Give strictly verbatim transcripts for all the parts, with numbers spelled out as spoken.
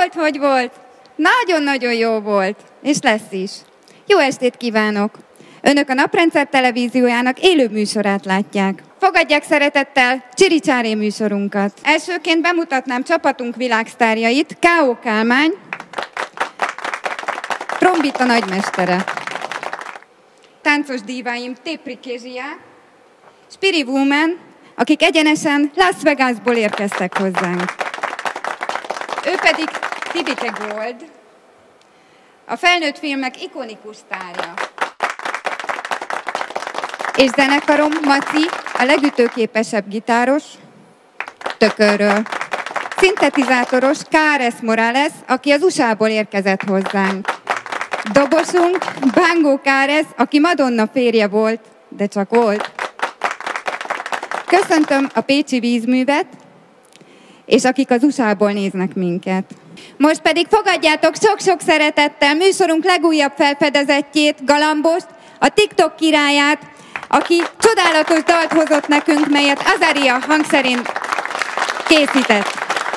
volt, hogy volt? Nagyon-nagyon jó volt, és lesz is. Jó estét kívánok! Önök a Naprendszer Televíziójának élő műsorát látják. Fogadják szeretettel Csiri-csári műsorunkat. Elsőként bemutatnám csapatunk világsztárjait, ká ó Kálmán, trombita nagymestere. Táncos díváim Tépri Kézsia, Spiri Woman, akik egyenesen Las Vegasból érkeztek hozzánk. Ő pedig Tibike Gold, a felnőtt filmek ikonikus sztárja. És zenekarom Maci, a legütőképesebb gitáros, Tökörről. Szintetizátoros ká er es Morales, aki az u es á-ból érkezett hozzánk. Dobosunk Bangó ká er es, aki Madonna férje volt, de csak volt. Köszöntöm a Pécsi Vízművet, és akik az u es á-ból néznek minket. Most pedig fogadjátok sok-sok szeretettel műsorunk legújabb felfedezettjét, Galambost, a TikTok királyát, aki csodálatos dalt hozott nekünk, melyet Azaria hangszerén készített.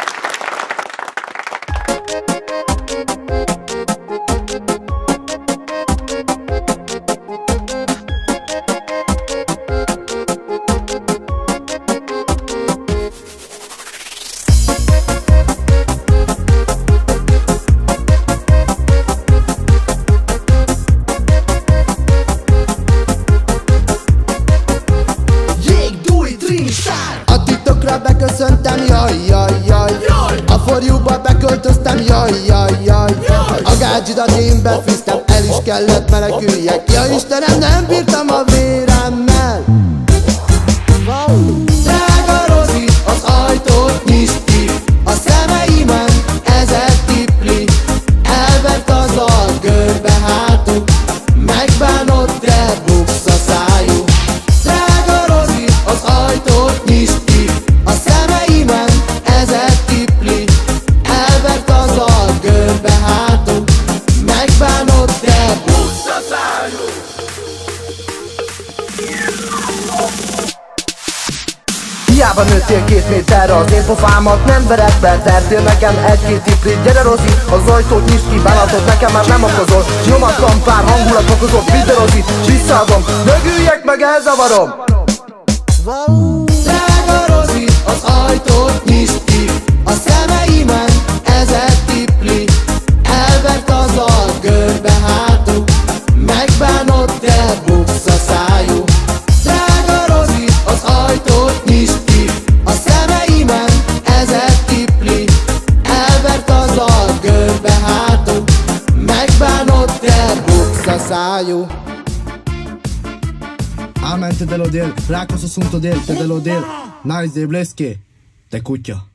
Beköszöntem, jaj, jaj, jaj, jaj. A For You-ba beköltöztem, jaj, jaj, jaj, jaj. A gádzsidat én befűztem, el is kellett meneküljek. Ja Istenem, nem bírtam a véremmel. Drága Rozi, az ajtót nyisd ki, a szemeimen ezer tipli. Elvert az a görbe hátuk, megbánod, de buksz a szájú. Drága Rozi, az ajtót nyisd ki, a szemeimen ezer tipli. Elvert az a görbe hátuk, megbánod, de buksz a szájú. Hiába nőttél két méterre, az én pofámat nem vered be. Tertél nekem egy-két tiplit, gyere Rozi, az ajtót nyisd ki, bánatot nekem már nem okozol. Nyomatlan pár hangulat okozott, vidd Rozi, visszaadom, dögüljek meg, elzavarom. Drága Rozi, az ajtót nyisd ki, a szemeimen ezer tipli. Elvert az a görbe hátuk, megbánod, de buksz a szájú. Drága Rozi, az ajtót nyisd ki, a szemeimen ezer tipli. Elvert az a görbe hátuk, megbánod, de buksz a szájú. Amen, te de lo del, Rákos asunto del, te de lo del. Nice de Bleske, te cucha.